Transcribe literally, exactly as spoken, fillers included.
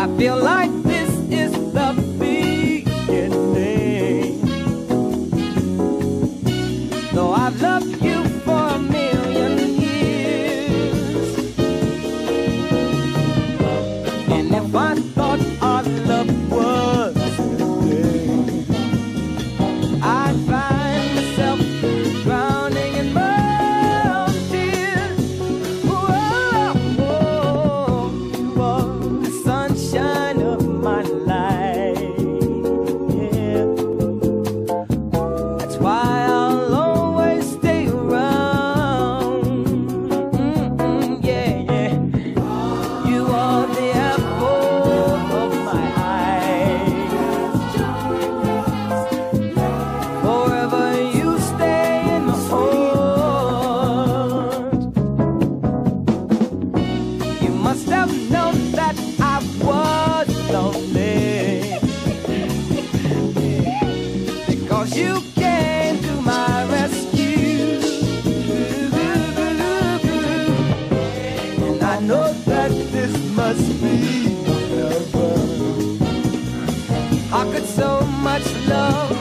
feel like this is the beginning. Though I've loved you for a million years, and if I thought our love was today, I'd find myself drowning in my own tears. Whoa, whoa, you are the sunshine of my life. Yeah. That's why I'll always stay around. Mm-mm, yeah, yeah. You are the apple of my eye. Forever you stay in my heart. You must have known that I was lonely, because you came to my rescue. And I know that this must be heaven. How could so much love